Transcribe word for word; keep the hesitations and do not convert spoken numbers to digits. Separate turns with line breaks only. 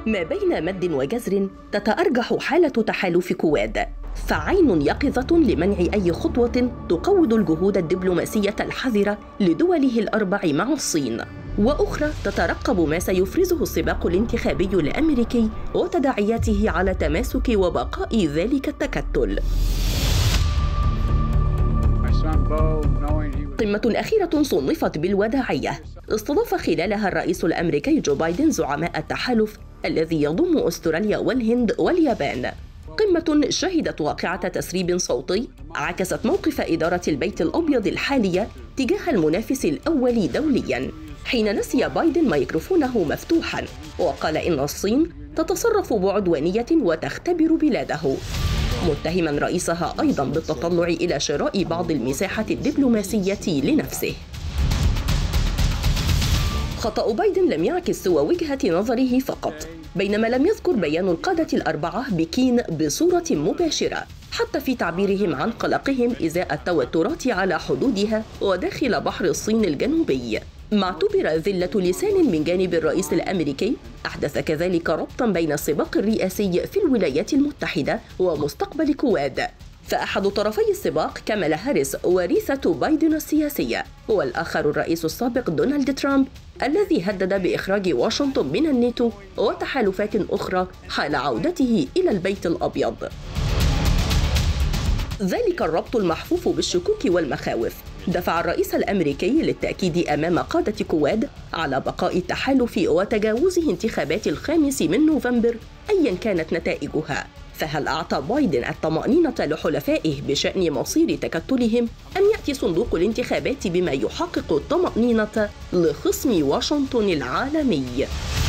ما بين مد وجزر تتأرجح حالة تحالف كواد، فعين يقظة لمنع أي خطوة تقوض الجهود الدبلوماسية الحذرة لدوله الأربع مع الصين، وأخرى تترقب ما سيفرزه السباق الانتخابي الأمريكي وتداعياته على تماسك وبقاء ذلك التكتل. قمة أخيرة صنفت بالوداعية استضاف خلالها الرئيس الأمريكي جو بايدن زعماء التحالف الذي يضم أستراليا والهند واليابان. قمة شهدت واقعة تسريب صوتي عكست موقف إدارة البيت الأبيض الحالية تجاه المنافس الأول دولياً، حين نسي بايدن ميكروفونه مفتوحاً وقال إن الصين تتصرف بعدوانية وتختبر بلاده، متهماً رئيسها أيضاً بالتطلع إلى شراء بعض المساحة الدبلوماسية لنفسه. خطأ بايدن لم يعكس سوى وجهة نظره فقط، بينما لم يذكر بيان القادة الأربعة بكين بصورة مباشرة حتى في تعبيرهم عن قلقهم إزاء التوترات على حدودها وداخل بحر الصين الجنوبي. ما اعتبر ذلة لسان من جانب الرئيس الأمريكي أحدث كذلك ربطاً بين السباق الرئاسي في الولايات المتحدة ومستقبل كواد، فأحد طرفي السباق كامالا هاريس وريثة بايدن السياسية، والآخر الرئيس السابق دونالد ترامب الذي هدد بإخراج واشنطن من الناتو وتحالفات أخرى حال عودته إلى البيت الأبيض. ذلك الربط المحفوف بالشكوك والمخاوف دفع الرئيس الأمريكي للتأكيد أمام قادة كواد على بقاء التحالف وتجاوزه انتخابات الخامس من نوفمبر أياً كانت نتائجها. فهل أعطى بايدن الطمأنينة لحلفائه بشأن مصير تكتلهم، أم يأتي صندوق الانتخابات بما يحقق الطمأنينة لخصم واشنطن العالمي؟